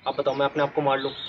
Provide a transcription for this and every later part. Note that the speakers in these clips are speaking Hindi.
आप बताओ मैं अपने आप को मार लूँ?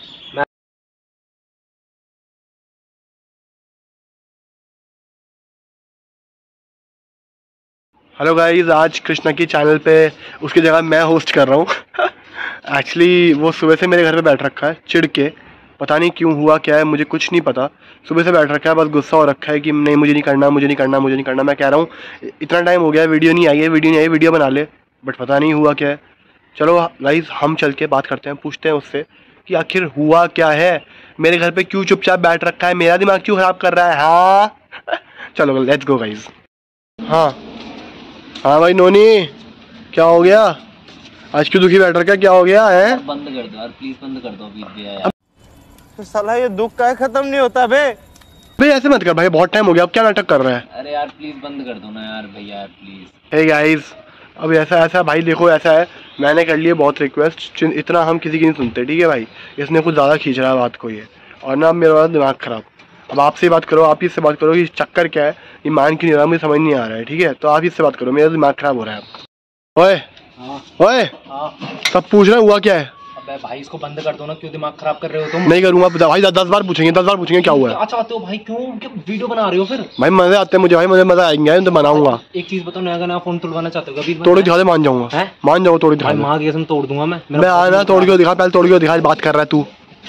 हेलो गाइस, आज कृष्णा की चैनल पे उसकी जगह मैं होस्ट कर रहा हूँ। एक्चुअली वो सुबह से मेरे घर पे बैठ रखा है चिढ़ के, पता नहीं क्यों हुआ क्या है, मुझे कुछ नहीं पता। सुबह से बैठ रखा है, बस गुस्सा हो रखा है कि नहीं मुझे नहीं करना, मुझे नहीं करना, मुझे नहीं करना। मैं कह रहा हूँ इतना टाइम हो गया, वीडियो नहीं आई है, वीडियो नहीं आई, वीडियो बना ले, बट पता नहीं हुआ क्या है। चलो गाइस, हम चल के बात करते हैं, पूछते हैं उससे कि आखिर हुआ क्या है, मेरे घर पे क्यों चुपचाप बैठ रखा है, मेरा दिमाग क्यों ख़राब कर रहा है। हाँ चलो लेट्स गो गाइस। हाँ हाँ भाई नोनी, क्या हो गया आज क्यों दुखी बैठ रखा है, क्या हो गया है? बंद कर दो यार, प्लीज बंद कर दो अभी यार। तो साला ये दुख का खत्म नहीं होता बे। भाई ऐसे मत कर भाई, बहुत टाइम हो गया, अब क्या नाटक कर रहा है? अरे यार प्लीज बंद कर दो ना यार भैया यार प्लीज। हे गाइस, अब ऐसा भाई देखो, ऐसा है मैंने कर लिए बहुत रिक्वेस्ट, इतना हम किसी की नहीं सुनते, ठीक है भाई। इसने कुछ ज़्यादा खींच रहा है बात को ये, और ना मेरा दिमाग ख़राब। अब आपसे ही बात करो, आप ही इससे बात करो कि चक्कर क्या है, ये मान क्यों नहीं रहा, मुझे समझ नहीं आ रहा है, ठीक है? तो आप इससे बात करो, मेरा दिमाग ख़राब हो रहा है। ओए ओए, सब पूछ रहे हुआ क्या है? अबे भाई इसको बंद कर दो ना, क्यों दिमाग खराब कर रहे हो तुम? नहीं करूँगा भाई, 10 बार पूछेंगे, 10 बार पूछेंगे क्या हुआ है। अच्छा आते हो भाई, क्यों वीडियो बना रहे हो फिर? भाई मजे आते हैं मुझे, भाई मुझे मजा आएंगे तो बनाऊंगा। एक चीज बताओ, नया नया फोन तुड़वाना चाहते हो? अभी तोड़ दिखा दे, मान जाऊंगा, मान जाऊंगा, तोड़ दिखा दे। माँ की कसम तोड़ दूंगा मैं आना, तोड़ के दिखा, पहले तोड़ के दिखा, बात कर रहा है तू।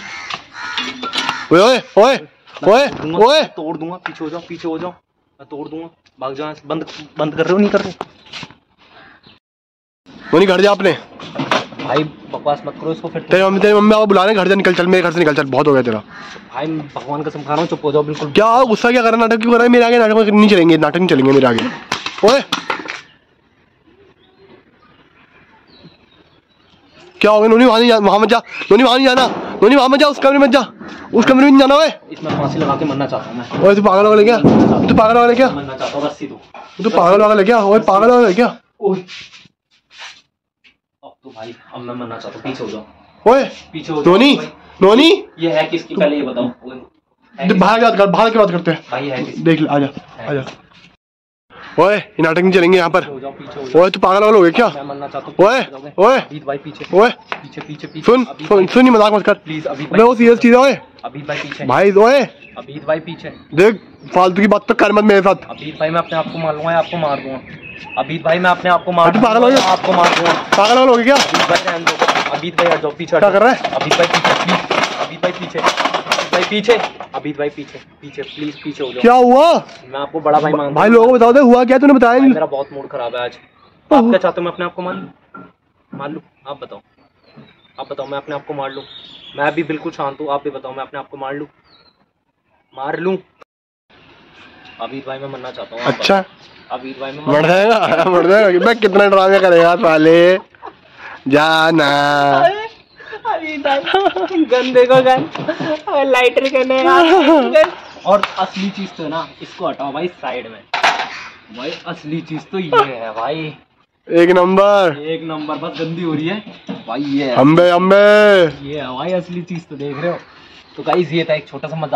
ओए ओए ओए ओए, तोड़ दूंगा, पीछे हो जाओ, पीछे हो जाओ, मैं तोड़ दूंगा, भाग जाओ। बंद बंद कर रहे हो, नहीं कर रहे? वो नहीं घर जा आपने भाई बकवास मत करो इसको फिर। तेरी मम्मी आप बुला रहे घर से, निकल चल, मेरे घर से निकल चल, बहुत हो गया तेरा। भाई भगवान कसम खा रहा हूँ, चुप हो जाओ बिल्कुल। क्या गुस्सा क्या कर रहा है, नाटक क्यों कर रहा है मेरे आगे? नाटक नहीं चलेंगे, नाटक नहीं चलेंगे मेरे आगे। ओए क्या हो गया नोनी, वहां मत जा नोनी, वहां नहीं जाना नोनी, वहां मत जा, उस कमरे में मत जा, उस कमरे में नहीं जाना। ओए इसमें फांसी लगा के मरना चाहता हूँ मैं। ओए तू पागल वाला क्या, तू पागल वाला क्या, मरना चाहता हूँ, रस्सी दो। तू पागल वाला क्या? ओए पागल वाला क्या? ओए अब तो भाई, अब मैं मरना चाहता हूँ, पीछे हो जाओ। ओए पीछे हो जाओ। नोनी नोनी, ये है किसकी, पहले ये बताओ। बाहर की बात करते हैं भाई है किसकी? देख ले, आजा आजा। ओए ये नाटक नहीं चलेंगे यहाँ पर। पीछे ओए तू पागल वाला हो गया क्या? मैं मरना चाहता हूँ। ओए ओए अभी भाई पीछे, ओए पीछे पीछे पीछे। सुन सुन सुन, नहीं मजाक मत कर प्लीज। अभी मैं वो सीरियस चीज है। ओए अभी भाई पीछे भाई, ओए अभी भाई पीछे देख, फालतू की बात तो कर मत मेरे साथ। अभी भाई मैं अपने आप को मार लूंगा या आपको मार दूंगा? अभी भाई मैं अपने आप को मार तू पागल हो गया? आपको मार दूंगा। पागल वाला हो गया क्या? अभी भाई रहने दो, अभी भाई हट जाओ, पीछे क्या कर रहा है? अभी भाई पीछे प्लीज, अभी भाई पीछे, भाई पीछे, अभी भाई पीछे पीछे, प्लीज पीछे हो जाओ। क्या हुआ मैं आपको बड़ा भाई मानता भाई? लोगों को बताओ दे, हुआ क्या, तूने बताया नहीं। मेरा बहुत मूड खराब है आज। आप क्या चाहते हो, मैं अपने आप को मार लूं? आप बताओ, आप बताओ, मैं अपने आप को मार लूं? मैं अभी बिल्कुल शांत हूँ, आप भी बताओ, मैं अपने आप को मार लूं? अभी भाई मैं मरना चाहता हूँ। अच्छा अभी भाई मैं मर जाएगा, मर जाएगा। मैं कितना ड्रामे करेगा साले, जाना। अभी भाई गन देखो, गन लाइटर गन है। और असली चीज तो है ना, इसको हटाओ भाई साइड में। भाई असली चीज तो ये है भाई, एक नंबर बस गंदी हो रही है भाई। ये है अम्बे अम्बे, ये है भाई असली चीज, तो देख रहे हो। तो गाइस ये था एक छोटा सा मजाक।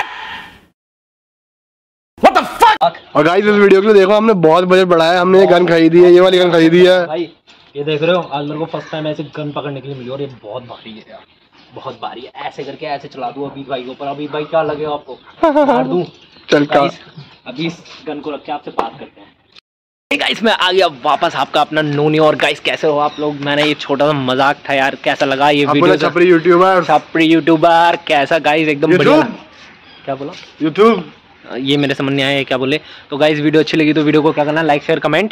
और गाइस इस वीडियो के लिए देखो, हमने बहुत बजट बढ़ाया, हमने ये गन खरीदी है, ये वाली गन खरीदी है भाई। ये देख रहे हो, आज मेरे को फर्स्ट टाइम ऐसे गन पकड़ने के लिए मिली, और ये बहुत भारी है यार, बहुत भारी है। ऐसे करके ऐसे चला दूं अभी भाई के ऊपर। अभी भाई क्या लगेगा आपको, मार दूं? चल का अभी इस गन को रख के आपसे बात करते हैं। गाइस मैं आ गया वापस, आपका अपना नोनी। और गाइस कैसे हो आप लोग? मैंने ये छोटा सा मजाक था यार, कैसा लगा ये वीडियो? छपरी यूट्यूबर कैसा गाइस? एकदम बढ़िया। क्या बोला? यूट्यूब, ये मेरे समझ नहीं आया क्या बोले। तो गाइस वीडियो अच्छी लगी तो वीडियो को क्या करना, लाइक शेयर कमेंट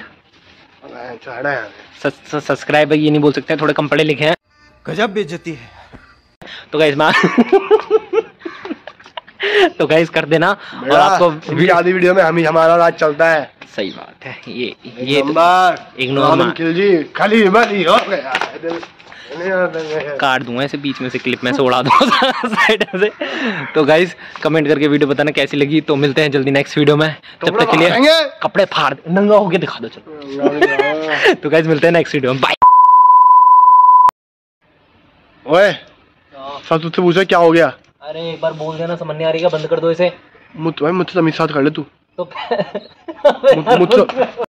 सब्सक्राइब, ये नहीं बोल सकते, थोड़े कम पढ़े लिखे हैं। गजब बेइज्जती है। तो गाइस तो गाइस कर देना। और आपको आधी वीडियो में हमारा राज चलता है। सही बात है। ये खाली हो गया, काट दूंगा इसे बीच में से, क्लिप में से उड़ा दूंगा साइड से। तो गाइस कमेंट करके वीडियो बताना कैसी लगी। तो मिलते हैं जल्दी नेक्स्ट वीडियो में, तब तक के लिए कपड़े फाड़ नंगा होके दिखा दो चलो। तो गाइस मिलते हैं नेक्स्ट वीडियो में, बाय। ओए सब तुझसे पूछा क्या हो गया? अरे एक बार बोल देना, समझ नहीं आ रही, बंद कर दो इसे। मुझसे तमीज़ साथ कर ले तू। तो